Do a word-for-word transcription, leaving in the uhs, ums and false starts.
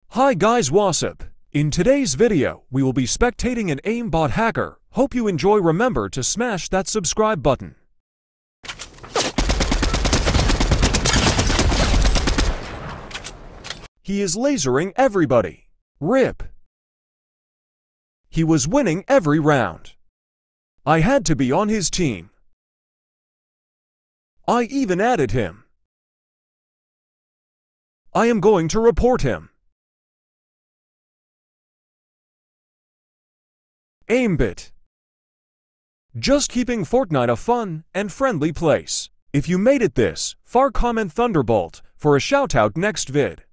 Hi guys, what's up? In today's video, we will be spectating an Aimbot hacker. Hope you enjoy. Remember to smash that subscribe button. He is lasering everybody. Rip. He was winning every round. I had to be on his team. I even added him. I am going to report him. Aimbot. Just keeping Fortnite a fun and friendly place. If you made it this far, comment Thunderbolt for a shoutout next vid.